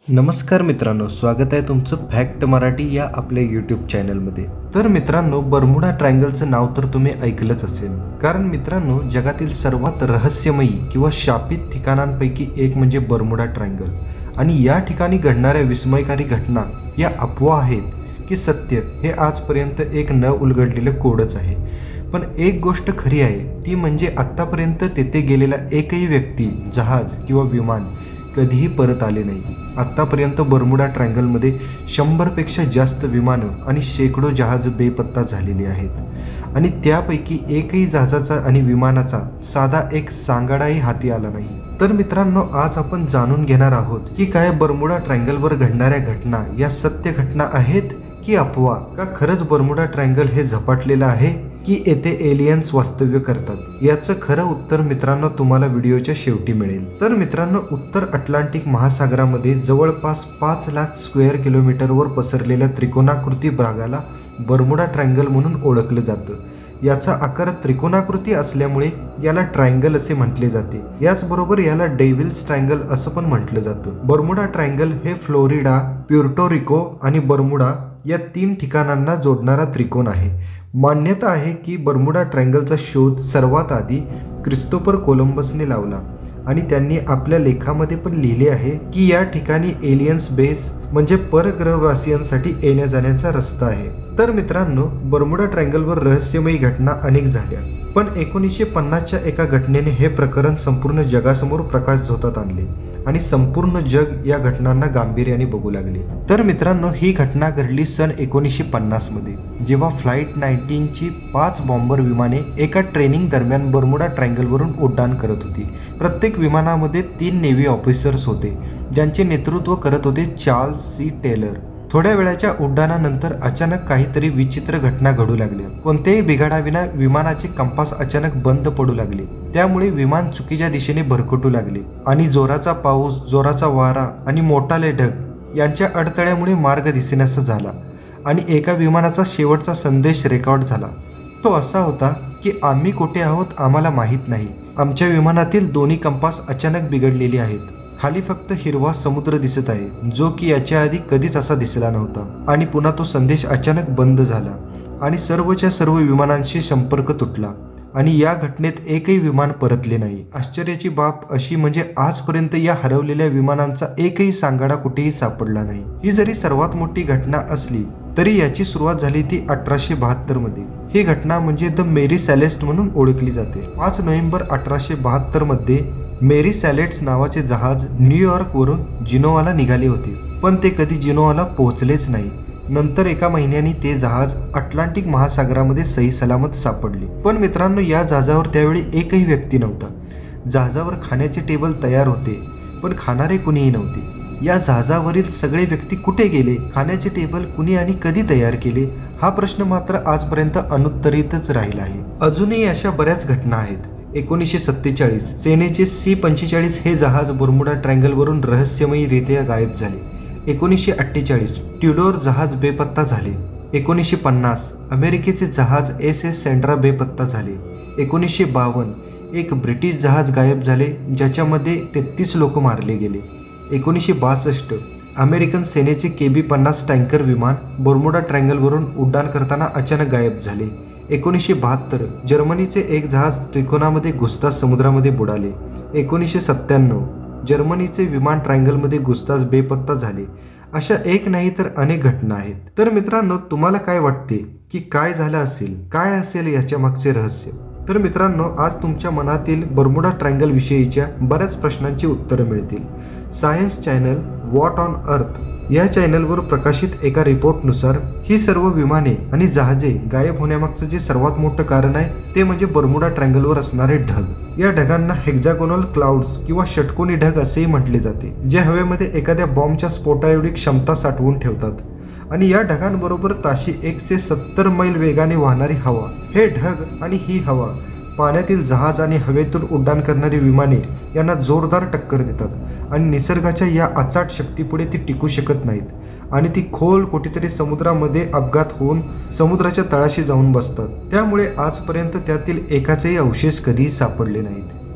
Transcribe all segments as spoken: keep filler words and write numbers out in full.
नमस्कार मित्रांनो, स्वागत आहे तुमचं फॅक्ट मराठी या आपल्या यूट्यूब चॅनलमध्ये. तर मित्रांनो, बर्मुडा ट्रायंगलचं नाव तर तुम्ही ऐकलंच असेल, कारण मित्रांनो जगातील सर्वात रहस्यमयी किंवा शापित ठिकाणांपैकी एक म्हणजे बर्मुडा ट्रायंगल. आणि या ठिकाणी घडणाऱ्या विस्मयकारी घटना या अफवा आहेत की सत्य, हे आजपर्यंत एक न उलगडलेलं कोडच आहे. पण एक गोष्ट खरी आहे, ती म्हणजे आत्तापर्यंत तेथे गेलेला एकही व्यक्ती, जहाज किंवा विमान कधीही परत आले नाही. आत्तापर्यंत बर्मुडा ट्रायंगलमध्ये शंभरपेक्षा जास्त विमानं आणि शेकडो जहाज बेपत्ता झालेली आहेत. आणि त्यापैकी एकही जहाजाचा आणि विमानाचा साधा एक सांगाडाही हाती आला नाही. तर मित्रांनो, आज आपण जाणून घेणार आहोत की काय बर्मुडा ट्रायंगलवर घडणाऱ्या घटना या सत्य घटना आहेत की अफवा, का खरंच बर्मुडा ट्रायंगल हे झपाटलेलं आहे की येथे एलियन्स वास्तव्य करतात. याचं खरं उत्तर मित्रांनो तुम्हाला व्हिडिओच्या शेवटी मिळेल. तर मित्रांनो, उत्तर अटलांटिक महासागरामध्ये जवळपास पाच लाख स्क्वेअर किलोमीटरवर पसरलेल्या त्रिकोणाकृती भागाला बर्मुडा ट्रायंगल म्हणून ओळखलं जातं. याचा आकार त्रिकोणाकृती असल्यामुळे याला ट्रायंगल असे म्हटले जाते. याचबरोबर याला डेव्हिल्स ट्रायंगल असं पण म्हटलं जातं. बर्मुडा ट्रायंगल हे फ्लोरिडा, प्युर्टो रिको आणि बर्मुडा या तीन ठिकाणांना जोडणारा त्रिकोण आहे. मान्यता आहे की बर्मुडा ट्रायंगलचा शोध सर्वात आधी क्रिस्तोफर कोलंबसने लावला आणि त्यांनी आपल्या लेखामध्ये पण लिहिले आहे की या ठिकाणी एलियन्स बेस म्हणजे परग्रहवासियांसाठी येण्या जाण्याचा रस्ता आहे. तर मित्रांनो, बर्मुडा ट्रायंगलवर रहस्यमयी घटना अनेक झाल्या, पण एकोणीसशे पन्नासच्या एका घटनेने हे प्रकरण संपूर्ण जगासमोर प्रकाश झोतात आणले आणि संपूर्ण जग या घटनांना गांभीर्याने बघू लागले. तर मित्रांनो, ही घटना घडली सन एकोणीसशे पन्नास मध्ये, जेव्हा फ्लाईट नाईन्टीनची पाच बॉम्बर विमाने एका ट्रेनिंग दरम्यान बर्मुडा ट्रायंगलवरून उड्डाण करत होती. प्रत्येक विमानामध्ये तीन नेव्ही ऑफिसर्स होते, ज्यांचे नेतृत्व करत होते चार्ल्स सी टेलर. थोड्या वेळाच्या उड्डाणानंतर अचानक काहीतरी विचित्र घटना घडू लागल्या. कोणत्याही बिघाडाविना विमानाचे कंपास अचानक बंद पडू लागले. त्यामुळे विमान चुकीच्या दिशेने भरकटू लागले आणि जोराचा पाऊस, जोराचा वारा आणि मोठाले ढग यांच्या अडथळ्यामुळे मार्ग दिसेनासा झाला. आणि एका विमानाचा शेवटचा संदेश रेकॉर्ड झाला. तो असा होता की आम्ही कुठे आहोत आम्हाला माहीत नाही. आमच्या विमानातील दोन्ही कंपास अचानक बिघडलेले आहेत. खाली फक्त हिरवा समुद्र दिसत आहे, जो की याच्या आधी कधीच असा दिसला नव्हता. आणि पुन्हा तो संदेश अचानक बंद झाला आणि सर्वच्या सर्व विमानांशी संपर्क तुटला आणि या घटनेत एकही विमान परतले नाही. आश्चर्याची बाब अशी म्हणजे आजपर्यंत या हरवलेल्या विमानांचा एकही सांगाडा कुठेही सापडला नाही. ही जरी सर्वात मोठी घटना असली तरी याची सुरुवात झाली ती अठराशे बहात्तर मध्ये. ही घटना म्हणजे द मेरी सॅलेस्ट म्हणून ओळखली जाते. पाच नोव्हेंबर अठराशे बहात्तर मध्ये मेरी सॅलेट्स नावाचे जहाज न्यूयॉर्कवरून जिनोवाला निघाले होते, पण ते कधी जिनोवाला पोहोचलेच नाही. नंतर एका महिन्यानी ते जहाज अटलांटिक महासागरामध्ये सही सलामत सापडले. पण मित्रांनो, या जहाजावर त्यावेळी एकही व्यक्ती नव्हता. जहाजावर खाण्याचे टेबल तयार होते, पण खाणारे कुणीही नव्हते. या जहाजावरील सगळे व्यक्ती कुठे गेले, खाण्याचे टेबल कुणी आणि कधी तयार केले, हा प्रश्न मात्र आजपर्यंत अनुत्तरितच राहिला आहे. अजूनही अशा बऱ्याच घटना आहेत. एकोणीसशे सत्तेचाळीस सेनेचे सी पंचेचाळीस हे जहाज बर्मुडा ट्रायंगलवरून रहस्यमयीरित्या गायब झाले. एकोणीसशे अठ्ठेचाळीस ट्युडोर जहाज बेपत्ता झाले. एकोणीसशे पन्नास अमेरिकेचे जहाज एस एस सेंड्रा बेपत्ता झाले. एकोणीसशे बावन्न एक ब्रिटिश जहाज गायब झाले, ज्याच्यामध्ये तेहतीस लोक मारले गेले. एकोणीसशे बासष्ट अमेरिकन सेनेचे के बी पन्नास टँकर विमान बर्मुडा ट्रायंगलवरून उड्डाण करताना अचानक गायब झाले. एकोणीसशे बहात्तर जर्मनीचे एक जहाज त्रिकोणामध्ये घुसताच समुद्रामध्ये बुडाले. एकोणीसशे सत्त्याण्णव जर्मनीचे विमान ट्रायंगलमध्ये घुसताच बेपत्ता झाले. अशा एक नाही तर अनेक घटना आहेत. तर मित्रांनो, तुम्हाला काय वाटते की काय झालं असेल, काय असेल याच्या मागचे रहस्य? तर मित्रांनो, आज तुमच्या मनातील बर्मुडा ट्रायंगल विषयीच्या बऱ्याच प्रश्नांची उत्तरं मिळतील. Science channel what on earth या चॅनलवर प्रकाशित एका रिपोर्टनुसार ही सर्व विमाने आणि जहाजे गायब होण्यामागचं जे सर्वात मोठं कारण आहे ते म्हणजे बर्मुडा ट्रायंगलवर असणारे ढग. या ढगांना हेक्झागोनल क्लाउड्स किंवा षटकोनी ढग असेही म्हटले जाते, जे हवेमध्ये एखाद्या बॉम्बच्या स्फोटाएवढी क्षमता साठवून ठेवतात. आणि या ढगांबरोबर ताशी एकशे सत्तर मैल वेगाने वाहणारी हवा, हे ढग आणि ही हवा पाण्यातील जहाज आणि हवेतून उड्डाण करणारी विमाने यांना जोरदार टक्कर देतात आणि निसर्गाच्या या अचाट शक्तीपुढे ती टिकू शकत नाहीत आणि ती खोल कुठेतरी समुद्रामध्ये अपघात होऊन समुद्राच्या तळाशी जाऊन बसतात. त्यामुळे आजपर्यंत त्यातील एकाचेही अवशेष कधीही सापडले नाहीत.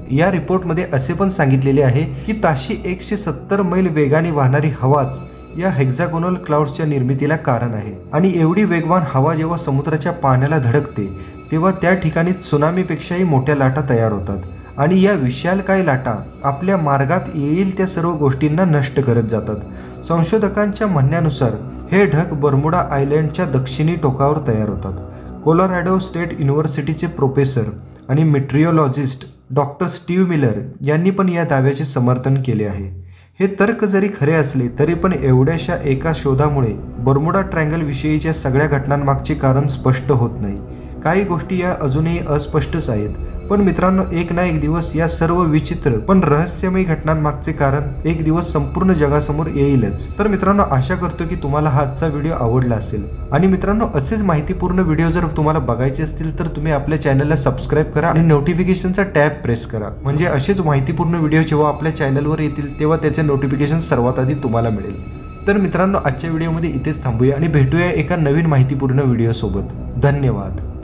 या रिपोर्टमध्ये असे पण सांगितलेले आहे की ताशी एकशे सत्तर मैल वेगाने वाहणारी हवाच या हेक्झागोनल क्लाउड्सच्या निर्मितीला कारण आहे। आणि एवढी वेगवान हवा जेव्हा समुद्राच्या पाण्याला धडकते तेव्हा त्या ठिकाणी त्सुनामीपेक्षाही मोठ्या लाटा तयार होतात आणि या विशालकाय लाटा आपल्या मार्गात येईल त्या सर्व गोष्टींना नष्ट करत जातात। संशोधकांच्या म्हणण्यानुसार हे ढग बर्मुडा आयलँडच्या दक्षिणी टोकावर तयार होतात। कोलोरॅडो स्टेट युनिव्हर्सिटीचे प्रोफेसर आणि मेट्रिओलॉजिस्ट डॉक्टर स्टीव्ह मिलर यांनी पण या दाव्याचे समर्थन केले आहे। हे तर्क जरी खरे असले तरी पण एवढ्याशा एका शोधामुळे बर्मुडा ट्रायंगल विषयीच्या सगळ्या घटनांमागचे कारण स्पष्ट होत नाही। काही गोष्टी या अजूनही अस्पष्टच आहेत, पण मित्रांनो एक ना एक दिवस या सर्व विचित्र पण रहस्यमयी घटनांमागचे कारण एक दिवस संपूर्ण जगासमोर येईलच। तर मित्रांनो आशा करतो की तुम्हाला हा आजचा व्हिडिओ आवडला असेल आणि मित्रांनो असेच माहितीपूर्ण व्हिडिओ जर तुम्हाला बघायचे असतील तर तुम्ही आपल्या चॅनलला सबस्क्राईब करा आणि नोटिफिकेशनचा टॅब प्रेस करा, म्हणजे असेच माहितीपूर्ण व्हिडिओ जेव्हा आपल्या चॅनलवर येतील तेव्हा त्याचे नोटिफिकेशन सर्वात आधी तुम्हाला मिळेल। तर मित्रांनो आजच्या व्हिडिओमध्ये इथेच थांबूया आणि भेटूया एका नवीन माहितीपूर्ण व्हिडिओ सोबत। धन्यवाद।